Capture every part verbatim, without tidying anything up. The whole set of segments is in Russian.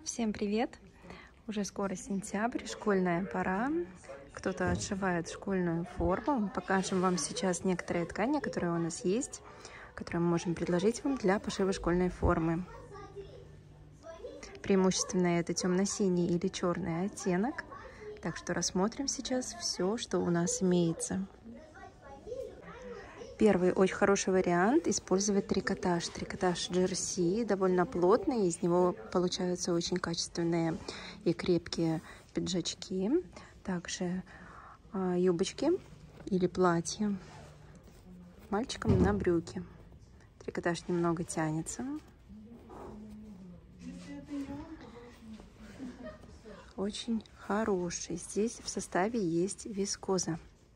Всем привет! Уже скоро сентябрь, школьная пора. Кто-то отшивает школьную форму. Покажем вам сейчас некоторые ткани, которые у нас есть, которые мы можем предложить вам для пошива школьной формы. Преимущественно это темно-синий или черный оттенок. Так что рассмотрим сейчас все, что у нас имеется. Первый очень хороший вариант — использовать трикотаж. Трикотаж джерси довольно плотный, из него получаются очень качественные и крепкие пиджачки. Также э, юбочки или платья мальчикам на брюки. Трикотаж немного тянется. Очень хороший. Здесь в составе есть вискоза.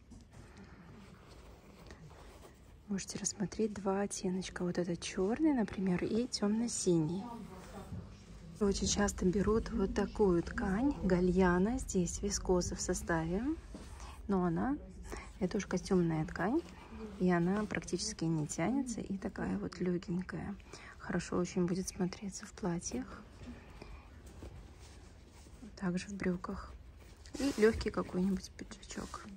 Можете рассмотреть два оттеночка. Вот этот черный, например, и темно-синий. Очень часто берут вот такую ткань, гальяна. Здесь вискоза в составе, но она, это уж костюмная ткань, и она практически не тянется, и такая вот легенькая. Хорошо очень будет смотреться в платьях, также в брюках. И легкий какой-нибудь пиджачок.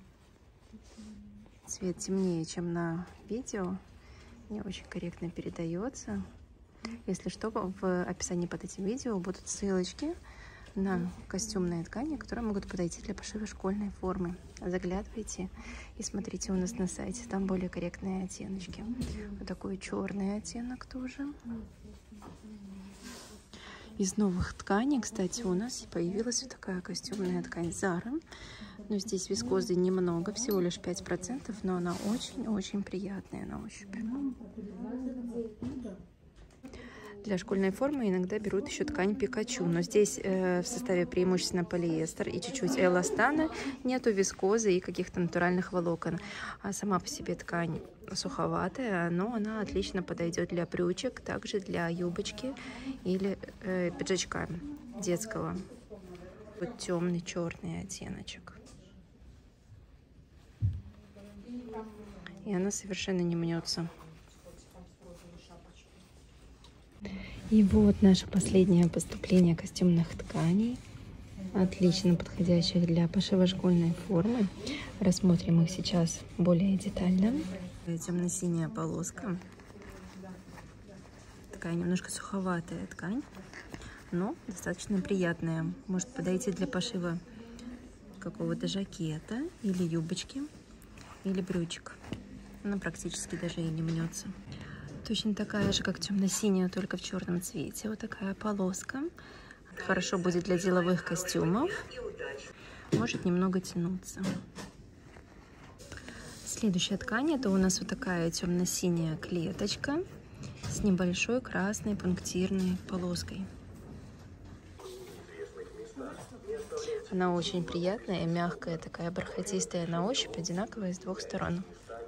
Цвет темнее, чем на видео, не очень корректно передается. Если что, в описании под этим видео будут ссылочки на костюмные ткани, которые могут подойти для пошива школьной формы. Заглядывайте и смотрите у нас на сайте, там более корректные оттеночки. Вот такой черный оттенок тоже. Из новых тканей, кстати, у нас появилась вот такая костюмная ткань Zara. Но здесь вискозы немного, всего лишь пять процентов, но она очень-очень приятная на ощупь. Для школьной формы иногда берут еще ткань Пикачу, но здесь э, в составе преимущественно полиэстер и чуть-чуть эластана, нету вискозы и каких-то натуральных волокон. А сама по себе ткань суховатая, но она отлично подойдет для брючек, также для юбочки или э, пиджачка детского. Вот темный черный оттеночек. И она совершенно не мнется. И вот наше последнее поступление костюмных тканей, отлично подходящих для пошива школьной формы. Рассмотрим их сейчас более детально. Темно-синяя полоска. Такая немножко суховатая ткань, но достаточно приятная. Может подойти для пошива какого-то жакета или юбочки, или брючек. Она практически даже и не мнется. Точно такая же, как темно-синяя, только в черном цвете. Вот такая полоска. Хорошо будет для деловых костюмов. Может немного тянуться. Следующая ткань — это у нас вот такая темно-синяя клеточка с небольшой красной пунктирной полоской. Она очень приятная, мягкая, такая бархатистая на ощупь, одинаковая с двух сторон.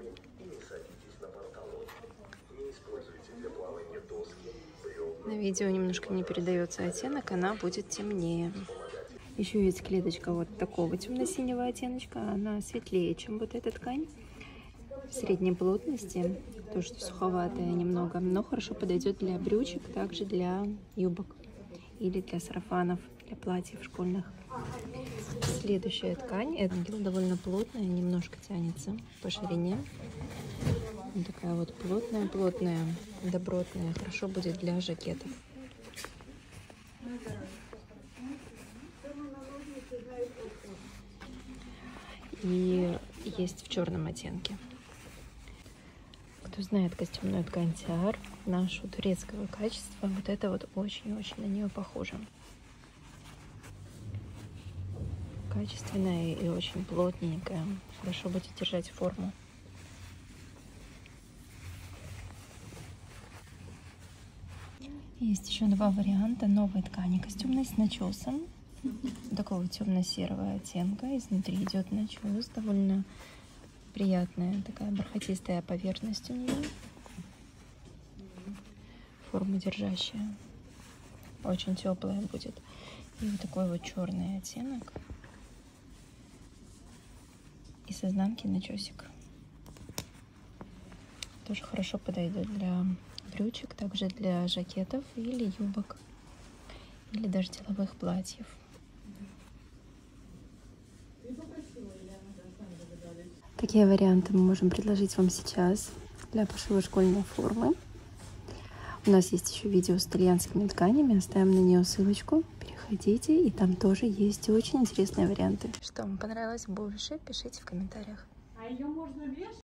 На видео немножко не передается оттенок, она будет темнее. Еще есть клеточка вот такого темно-синего оттеночка, она светлее, чем вот эта ткань. Средней плотности, тоже суховатая немного, но хорошо подойдет для брючек, также для юбок или для сарафанов, для платьев школьных. Следующая ткань, это довольно плотная, немножко тянется по ширине. Вот такая вот плотная-плотная, добротная, хорошо будет для жакетов. И есть в черном оттенке. Кто знает костюмную ткань Тиар нашу турецкого качества, вот это вот очень-очень на нее похоже. Качественная и очень плотненькая, хорошо будет держать форму. Есть еще два варианта новой ткани костюмной с начесом. Такого темно-серого оттенка. Изнутри идет начес. Довольно приятная такая бархатистая поверхность у нее. Форму держащая. Очень теплая будет. И вот такой вот черный оттенок. И с изнанки начесик. Тоже хорошо подойдет для брючек, также для жакетов или юбок, или даже деловых платьев. Какие варианты мы можем предложить вам сейчас для пошива школьной формы? У нас есть еще видео с итальянскими тканями, оставим на нее ссылочку. Переходите, и там тоже есть очень интересные варианты. Что вам понравилось больше, пишите в комментариях. А ее можно вешать?